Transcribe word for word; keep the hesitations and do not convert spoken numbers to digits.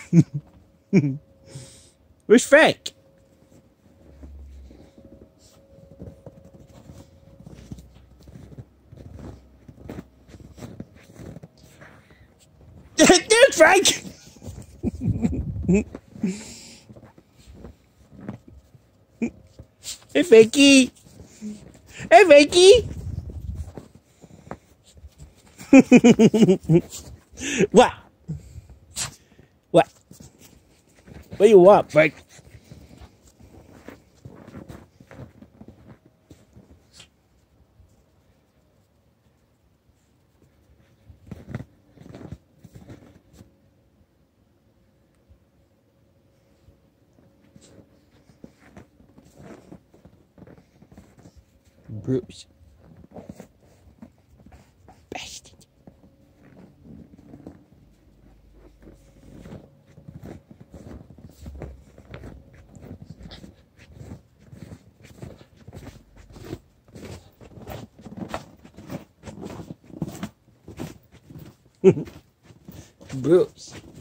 Where's Frank? There's Frank! Hey, Frankie! Hey, Frankie! What? What? What do you want, Frank? Bruce. Bastard. Bruce.